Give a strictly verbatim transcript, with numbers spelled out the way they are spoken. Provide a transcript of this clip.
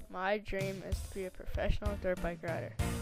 My dream is to be a professional dirt bike rider.